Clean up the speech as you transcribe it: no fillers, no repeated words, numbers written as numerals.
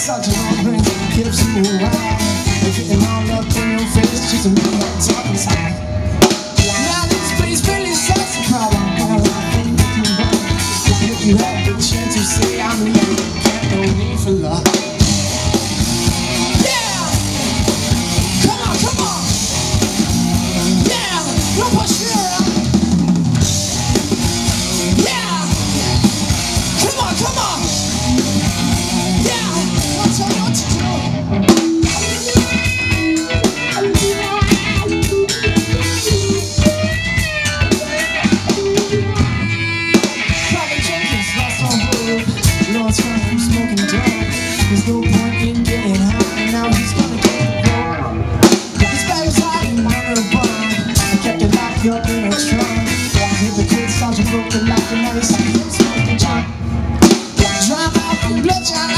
such a long thing that keeps you around. You're getting all up in your face, just a minute talking side. Now this place really sucks a problem. If you have the chance to say I'm here, can't no need for love. Yeah! Come on, come on! Yeah! No more sure! Yeah! Come on, come on! Yeah! I'll tell you what to do! There's no point in getting high, and now he's gonna get bored. His bag was hot and under a bun. I kept it locked up in a trunk. Hit the kid, sergeant broke the lock, and now you see him smoking junk. Drown out from bloodshot